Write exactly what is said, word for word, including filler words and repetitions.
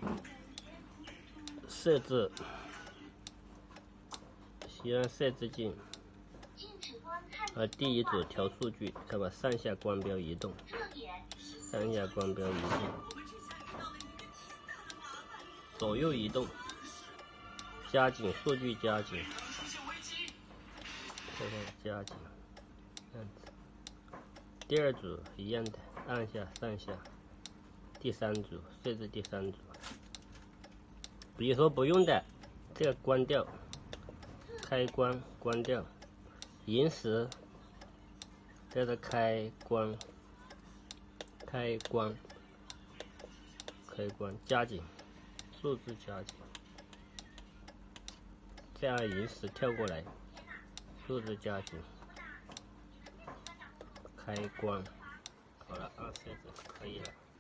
设置，先按设置键，啊，第一组调数据，看吧，上下光标移动，上下光标移动，左右移动，加紧数据加紧，看看加紧，这样子。第二组一样的，按下上下。第三组设置第三组，比如说不用的，这个关掉，开关关掉，延时，这个开关，开关，开关加紧，数字加紧，这样延时跳过来，数字加紧，开关，好了，按设置可以了。